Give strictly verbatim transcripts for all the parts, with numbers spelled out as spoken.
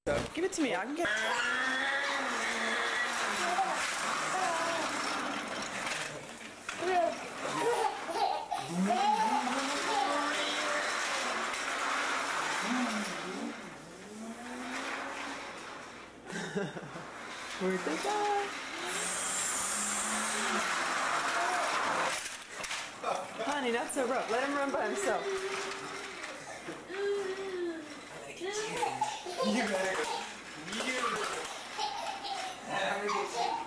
So, give it to me. I can get. Where'd they go? Honey, not so rough. Let him run by himself. You better go. You. I'm gonna get you.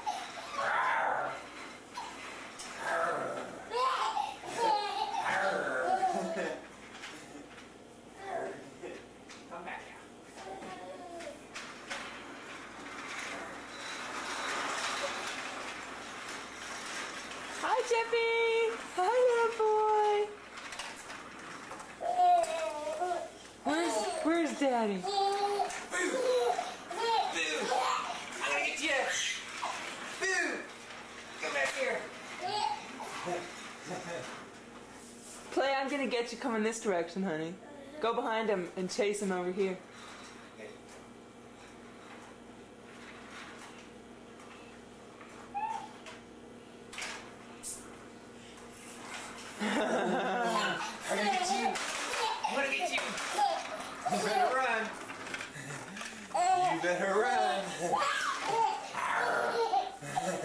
Come back here. Hi, Jeffy. Hi, little boy. Where's Where's Daddy? Boo! Boo! I'm gonna get you! Boo! Come back here! Play, I'm gonna get you coming this direction, honey. Go behind him and chase him over here. Okay. I'm gonna get you! I'm gonna get you! You better run! You better run! I'm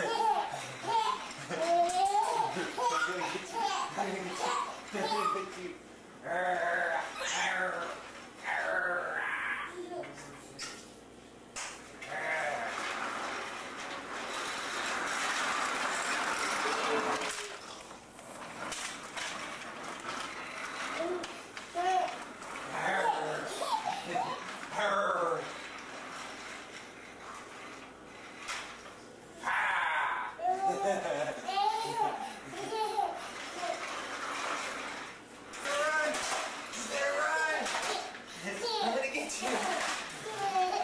gonna get you! I'm gonna get you! I'm gonna get you! I'm gonna get you!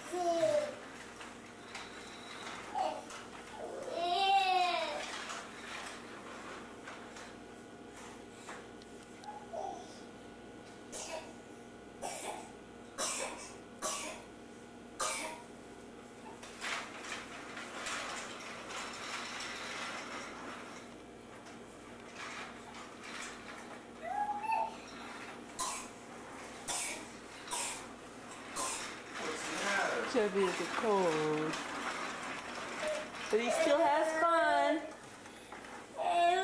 Chevy is a cold. But he still has fun.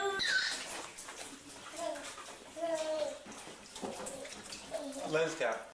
Let's go.